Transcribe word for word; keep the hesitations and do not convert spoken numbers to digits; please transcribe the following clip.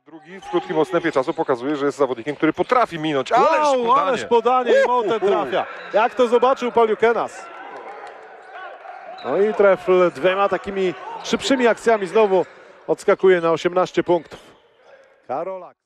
drugi w krótkim odstępie czasu pokazuje, że jest zawodnikiem, który potrafi minąć. Ależ wow, podanie! ależ podanie i Mountain trafia. Jak to zobaczył Paul Jukenas. No i Trefl dwiema takimi szybszymi akcjami znowu odskakuje na osiemnaście punktów. Karolak.